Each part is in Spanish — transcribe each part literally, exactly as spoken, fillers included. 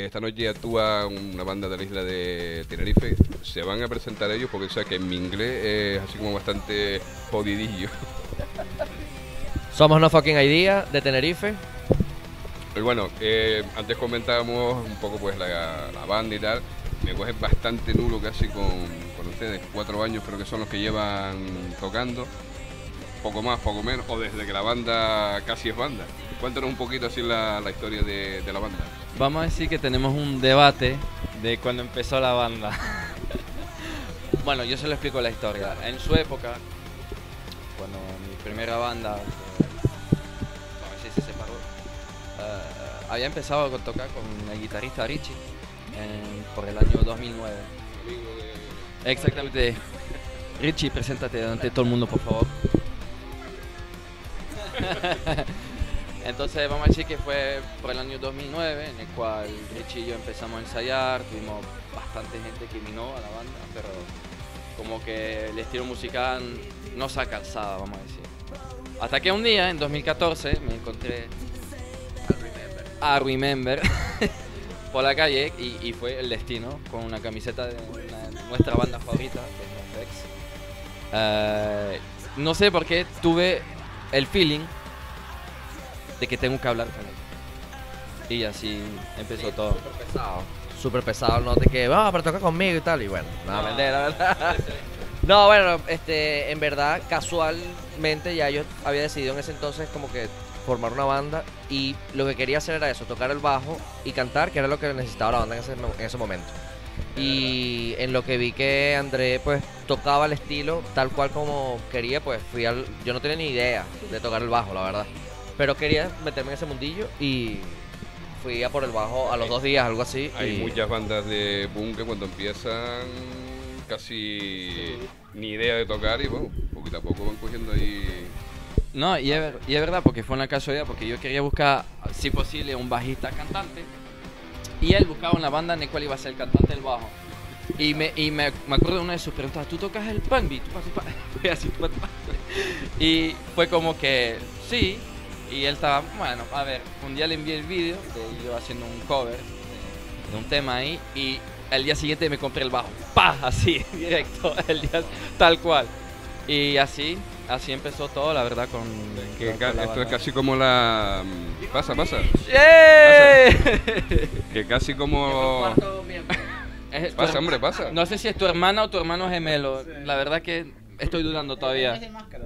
esta noche actúa una banda de la isla de Tenerife. Se van a presentar ellos porque o sea que en mi inglés es así como bastante jodidillo. Somos No Fucking Idea de Tenerife. Y bueno, eh, antes comentábamos un poco pues la, la banda y tal. Me coges bastante nulo casi con, con ustedes. Cuatro años creo que son los que llevan tocando. Poco más, poco menos. O desde que la banda casi es banda. Cuéntanos un poquito así la, la historia de, de la banda. Vamos a decir que tenemos un debate de cuando empezó la banda. Bueno, yo se lo explico la historia. En su época, cuando mi primera banda, vamos a decir, se separó, uh, había empezado a tocar con el guitarrista Richie en, por el año dos mil nueve. Exactamente. Richie, preséntate delante de todo el mundo, por favor. Entonces vamos a decir que fue por el año dos mil nueve en el cual Richie y yo empezamos a ensayar, tuvimos bastante gente que vino a la banda, pero como que el estilo musical no se ha calzado, vamos a decir. Hasta que un día, en dos mil catorce, me encontré a Remember por la calle y, y fue el destino con una camiseta de una, nuestra banda favorita, que es NoFX. Uh, no sé por qué tuve el feeling de que tengo que hablar con él. Y así empezó todo. Súper pesado. Súper pesado, no de que, va, pero toca conmigo y tal. Y bueno, nada, No. vender, la verdad. No, bueno, este, en verdad, casualmente ya yo había decidido en ese entonces como que formar una banda. Y lo que quería hacer era eso, tocar el bajo y cantar, que era lo que necesitaba la banda en ese, en ese momento. Y en lo que vi que André pues tocaba el estilo tal cual como quería, pues fui al... Yo no tenía ni idea de tocar el bajo, la verdad. Pero quería meterme en ese mundillo y fui a por el bajo a los dos días, algo así. Hay y... muchas bandas de boom que cuando empiezan casi ni idea de tocar y bueno, poquito a poco van cogiendo ahí. No, y es, ver- y es verdad, porque fue una casualidad, porque yo quería buscar, si posible, un bajista cantante. Y él buscaba una banda en la cual iba a ser el cantante del bajo. Y me, y me, me acuerdo de una de sus preguntas, ¿tú tocas el punk beat? Fue así, tu, tu, tu. Y fue como que, sí. Y él estaba, bueno, a ver, un día le envié el vídeo de yo haciendo un cover de, de un tema ahí. Y el día siguiente me compré el bajo. ¡Pah! Así, directo, el día, tal cual. Y así, así empezó todo, la verdad, con... Que con- ca- con la esto es banda. casi como la... Pasa, pasa. ¡Eh! Que casi como... Es tu Pasa, her- hombre, pasa. No sé si es tu hermana o tu hermano gemelo. La verdad que estoy dudando todavía.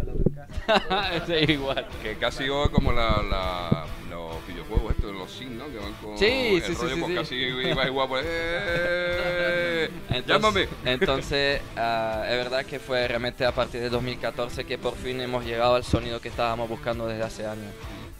Es igual. Que casi va como la, la, los videojuegos estos, los Sims, ¿no? Que van con Sí, el sí, sí, rollo, sí, pues sí. casi iba igual por... ¡Eh! Entonces, ¡Llámame! Entonces, ah, es verdad que fue realmente a partir de dos mil catorce que por fin hemos llegado al sonido que estábamos buscando desde hace años.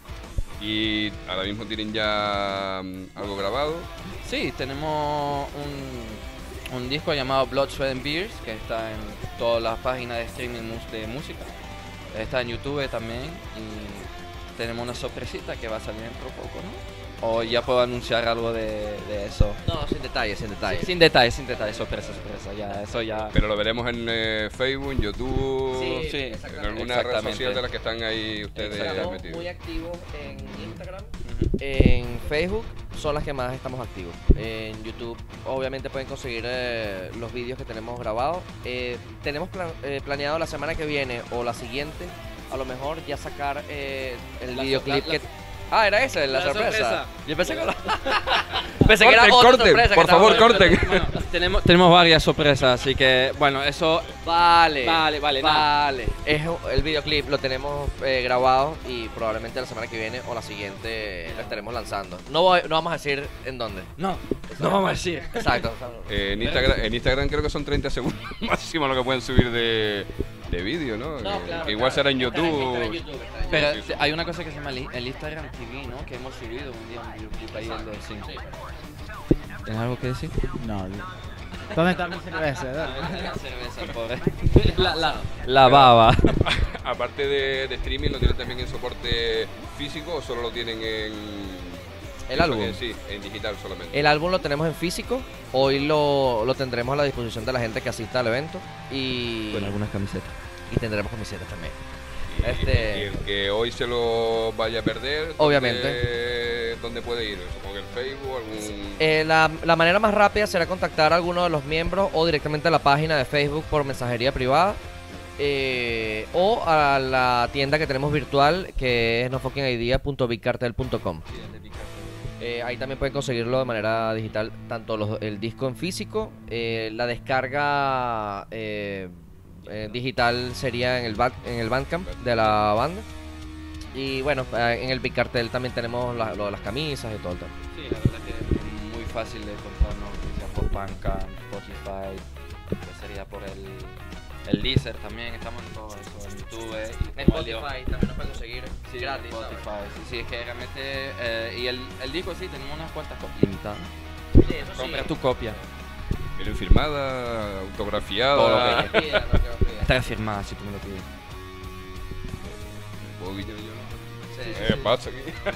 Y ahora mismo tienen ya mm, algo grabado. Sí, tenemos un, un disco llamado Blood, Sweat and Beers que está en todas las páginas de streaming mus- de música. Está en YouTube también y tenemos una sorpresita que va a salir dentro de poco, ¿no? O ya puedo anunciar algo de, de eso. No, sin detalles, sin detalles. Sin detalles, sin detalles, sorpresa, sorpresa, ya, eso ya... Pero lo veremos en eh, Facebook, en YouTube, Sí, Sí, en alguna red exactamente. social de las que están ahí ustedes Exacto. metidos. Muy activos en Instagram, Ujú. en Facebook son las que más estamos activos. En YouTube obviamente pueden conseguir eh, los vídeos que tenemos grabados. Eh, tenemos plan- eh, planeado la semana que viene o la siguiente, a lo mejor ya sacar eh, el La videoclip sorpre- que... Ah, era ese, la, La sorpresa. sorpresa. Yo pensé que, pensé que era Corten, otra corten, sorpresa. por que favor, estaba- corten. Bueno, tenemos, tenemos varias sorpresas, así que, bueno, eso... Vale, Vale, vale, nada. vale. Es el videoclip lo tenemos eh, grabado y probablemente la semana que viene o la siguiente lo estaremos lanzando. No, voy- no vamos a decir en dónde. No, no vamos a decir. Exacto. Eh, en, Instagram, en Instagram creo que son treinta segundos máximo lo que pueden subir de, de vídeo, ¿no? que, que igual será en YouTube. Pero Sí, sí, sí. hay una cosa que se llama el el Instagram T V, ¿no? Que hemos subido un día un videoclip ahí el de sí. ¿Tienes algo que decir? No, ¿dónde está mi cerveza? La cerveza, pobre. La, la, la baba. Aparte de, de streaming, ¿lo tienen también en soporte físico o solo lo tienen en... El álbum. en- Sí, en digital solamente. El álbum lo tenemos en físico. Hoy lo, lo tendremos a la disposición de la gente que asista al evento. Y, Con algunas camisetas. y tendremos camisetas también. Y- este- y el que hoy se lo vaya a perder, Obviamente. ¿dónde, ¿dónde puede ir? Supongo que el Facebook, algún... Eh, la, la manera más rápida será contactar a alguno de los miembros o directamente a la página de Facebook por mensajería privada. Eh, o a la tienda que tenemos virtual, que es no fucking idea punto big cartel punto com. Eh, ahí también pueden conseguirlo de manera digital, tanto los, el disco en físico, eh, la descarga eh, eh, digital sería en el, back, en el Bandcamp de la banda. Y bueno, eh, en el Big Cartel también tenemos la, lo de las camisas y todo el tema. Sí, la verdad que es muy fácil de comprarnos, ya sea por Bandcamp, Spotify, que sería por el... El Deezer también, estamos en todo eso, en YouTube. Eh, y En como el Spotify Leo- también nos pueden conseguir Sí, gratis, Spotify, ¿sabes? sí, sí, es que realmente... eh, y el, el disco sí, tenemos unas cuantas copias limitadas. Sí, eso sí. Compras tu copia. ¿Viene firmada, autografiada? Todo lo Lo que pidan, lo que nos pidan. Está firmada si tú me lo pides. ¿Puedo guiñar yo? Sí, sí, ¿Qué sí. pasa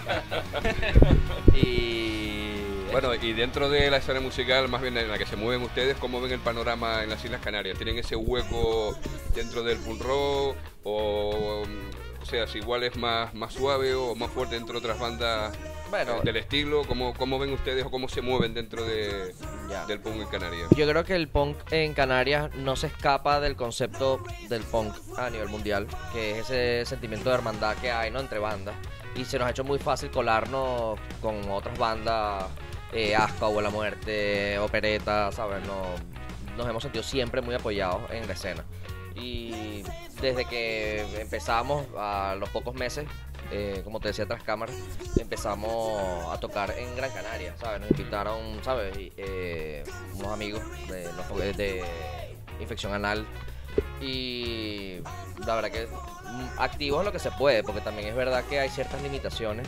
aquí? Y... Bueno, y dentro de la escena musical, más bien en la que se mueven ustedes, ¿cómo ven el panorama en las Islas Canarias? ¿Tienen ese hueco dentro del punk rock? O, o sea, si igual es más, más suave o más fuerte dentro de otras bandas Bueno, eh, del estilo? ¿Cómo, ¿Cómo ven ustedes o cómo se mueven dentro de, ya. del punk en Canarias? Yo creo que el punk en Canarias no se escapa del concepto del punk a nivel mundial, que es ese sentimiento de hermandad que hay, ¿no?, entre bandas. Y se nos ha hecho muy fácil colarnos con otras bandas, eh, Asco, Abuela Muerte, Opereta, ¿sabes? No, nos hemos sentido siempre muy apoyados en la escena. Y desde que empezamos, a los pocos meses, eh, como te decía, tras cámaras, empezamos a tocar en Gran Canaria, ¿sabes? Nos invitaron, ¿sabes? Y, eh, unos amigos de, los- de Infección Anal. Y la verdad que mm, activos lo que se puede, porque también es verdad que hay ciertas limitaciones.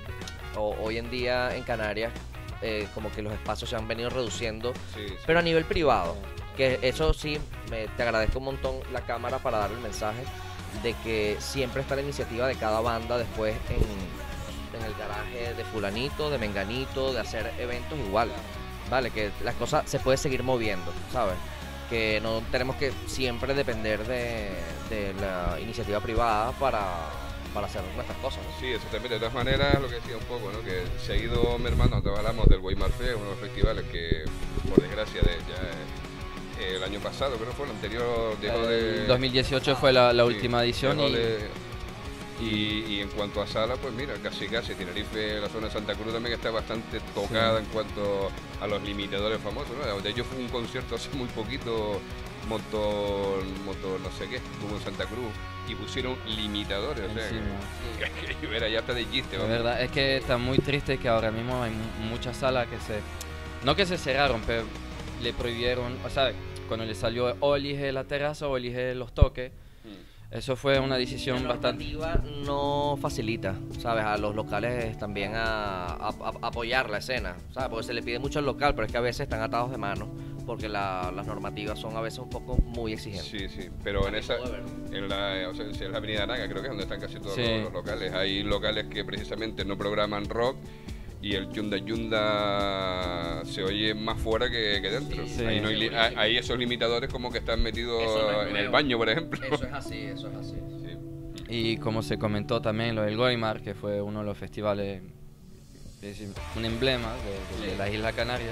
O, hoy en día en Canarias, eh, como que los espacios se han venido reduciendo, Sí, sí. pero a nivel privado. Que eso sí, me, te agradezco un montón la cámara para dar el mensaje de que siempre está la iniciativa de cada banda después en, en el garaje de fulanito, de menganito, de hacer eventos igual, ¿vale? Que las cosas se puede seguir moviendo, ¿sabes? Que no tenemos que siempre depender de, de la iniciativa privada para, para hacer nuestras cosas, ¿no? Sí, exactamente. De todas maneras, lo que decía un poco, ¿no? Que se ha ido mermando. Antes hablamos del Weimar Fest, uno de los festivales que, por desgracia, de, ya eh, el año pasado, creo que fue el anterior, dejó de... El dos mil dieciocho fue la, la sí, última edición dejó y... de- y, y en cuanto a sala, pues mira, casi casi. Tenerife, la zona de Santa Cruz también está bastante tocada en cuanto a los limitadores famosos, ¿no? De hecho, fue un concierto hace muy poquito, motor, motor no sé qué, estuvo en Santa Cruz y pusieron limitadores, o sea, Encima. que, que, que era ya hasta de chiste, La vamos. verdad es que está muy triste que ahora mismo hay mu- muchas salas que se... No que se cerraron, pero le prohibieron... O sea, cuando le salió o elige la terraza o elige los toques, eso fue una decisión La bastante... normativa no facilita, ¿sabes? A los locales también a, a- a apoyar la escena, ¿sabes? Porque se le pide mucho al local, pero es que a veces están atados de manos porque la- las normativas son a veces un poco muy exigentes. Sí, sí, pero en esa, Todo de verdad. en la, o sea, si es la Avenida Naga, creo que es donde están casi todos Sí. los, los locales. Hay locales que precisamente no programan rock y el Yunda Yunda se oye más fuera que, que dentro. Sí. Ahí, no hay, li- Sí. ahí- ahí esos limitadores como que están metidos Eso no es en el nuevo. baño, por ejemplo. Eso es así, eso es así. Sí. Y como se comentó también lo del Goimar, que fue uno de los festivales, es decir, un emblema de, de- de la isla Canaria,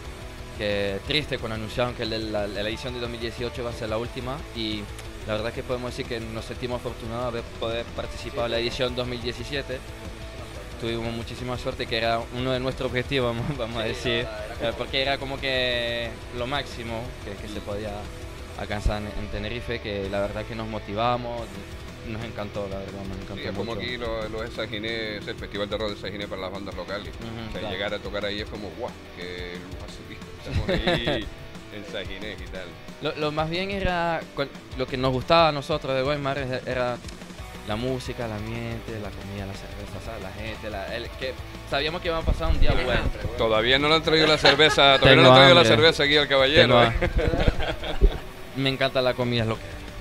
que triste cuando anunciaron que el de la, la edición de dos mil dieciocho va a ser la última, y la verdad que podemos decir que nos sentimos afortunados de poder participar en la edición dos mil diecisiete. Tuvimos muchísima suerte, que era uno de nuestros objetivos, vamos, vamos a Sí, decir, la verdad, era eh, porque era como que lo máximo que, que se podía alcanzar en, en Tenerife, que la verdad que nos motivamos, nos encantó, la verdad, nos encantó Sí, es como mucho. aquí los, los de San Ginés, el Festival de Rock de San Ginés para las bandas locales. Ujú, O sea, claro. llegar a tocar ahí es como, guau, que lujazo, tío. Estamos ahí en San Ginés y tal. Lo, lo más bien era, cuan- lo que nos gustaba a nosotros de Weimar era, era la música, el ambiente, la comida, la cerveza, ¿sabes? La gente, la, el, que sabíamos que iba a pasar un día Tienes bueno. hambre, güey. Todavía no le han traído la cerveza, todavía Tengo no le han traído la hambre. cerveza aquí al caballero. Tengo- ¿eh? Me encanta la comida, es lo que...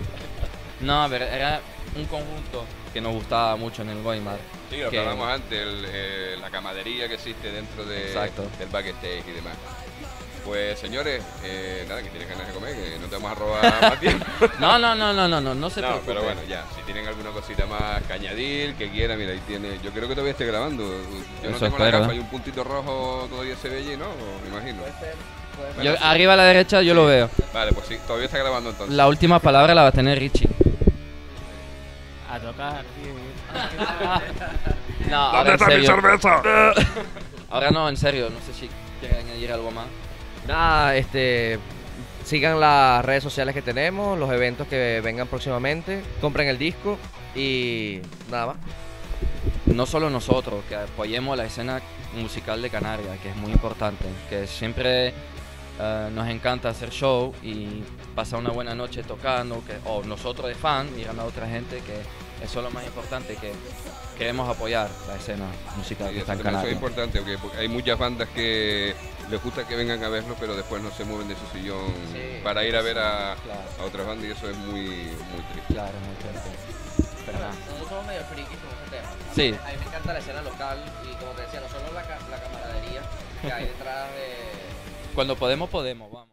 No, a ver, era un conjunto que nos gustaba mucho en el Weimar. Sí, lo que que- hablamos antes, el, eh, la camadería que existe dentro de, Exacto. del backstage y demás. Pues señores, eh, nada, que tienes ganas de comer, que no te vamos a robar más tiempo. No, no, no, no, no, no, no se No, preocupe. pero bueno, ya, si tienen alguna cosita más que añadir, que quieran, mira, ahí tiene. Yo creo que todavía esté grabando. Yo no Eso tengo la espero, gafa, ¿eh? hay un puntito rojo, todavía se ve allí, ¿no? Me imagino. Yo- Bueno, sí. arriba a la derecha yo lo veo. Vale, pues sí, todavía está grabando entonces. La última palabra la va a tener Richie. A tocar, tío. No, ahora en serio. Ahora no, en serio, no sé si quieren añadir algo más. Nada, este, sigan las redes sociales que tenemos, los eventos que vengan próximamente, compren el disco y nada más. No solo nosotros, que apoyemos la escena musical de Canarias, que es muy importante, que siempre eh, nos encanta hacer show y pasar una buena noche tocando, que, o nosotros de fan, mirando a otra gente, que eso es lo más importante, que queremos apoyar la escena musical Sí, que eso está en también eso es Canarias. importante, porque porque hay muchas bandas que les gusta que vengan a verlo, pero después no se mueven de su sillón Sí. para ir a ver a, Claro. a otras bandas y eso es muy, muy triste. Claro, muy fuerte. Pero nada. Nosotros somos medio frikis con ese tema. A Sí. mí, a mí me encanta la escena local y como te decía, no solo la, ca- la camaradería que hay detrás de... Cuando podemos, podemos, vamos.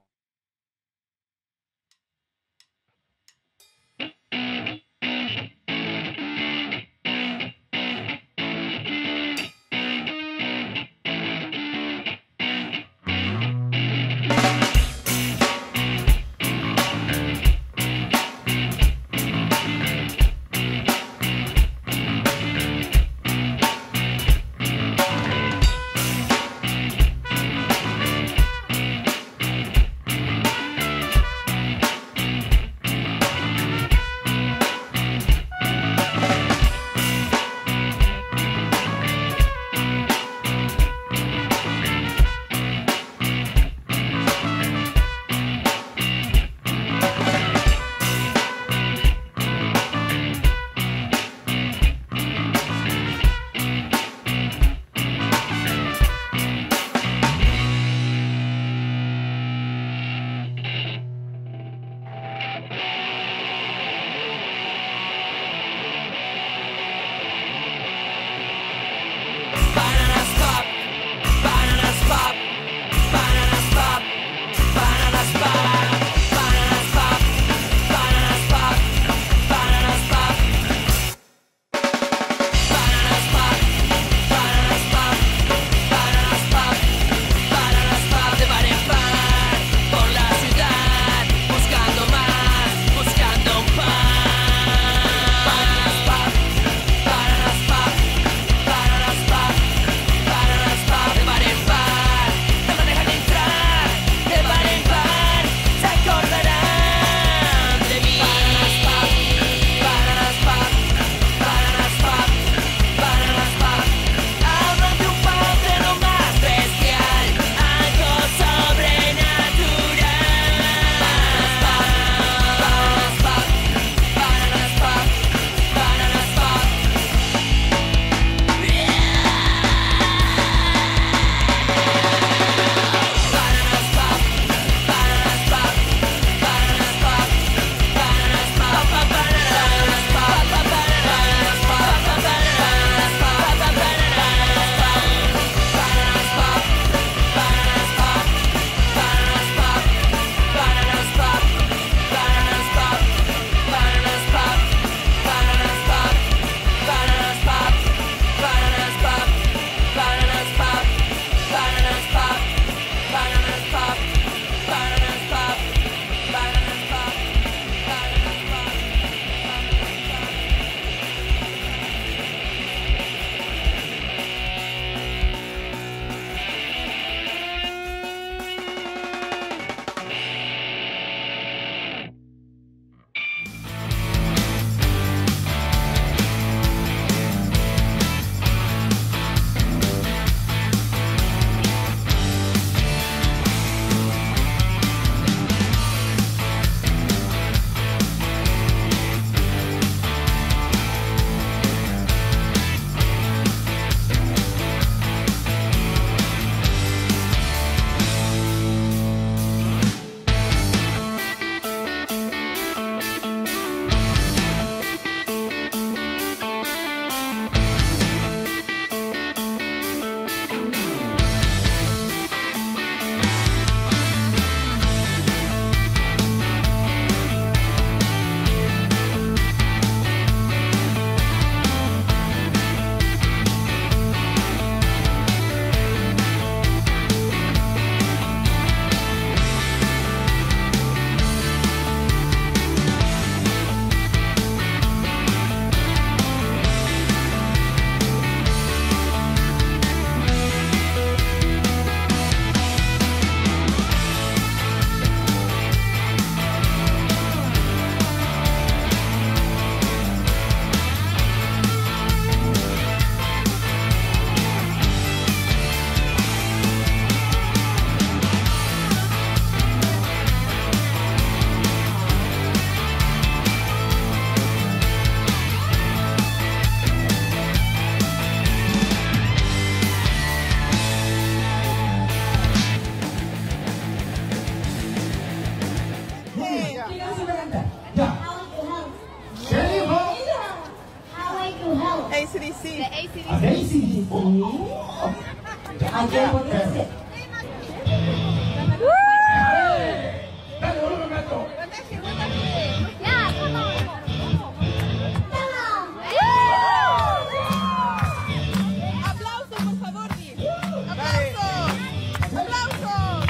¿A quién podría ser? Dale, volumen, gato. ¡Aplausos, por favor, Di! ¡Aplausos! ¡Aplausos!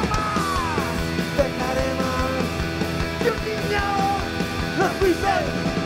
Dejaremos que un niño nos pise.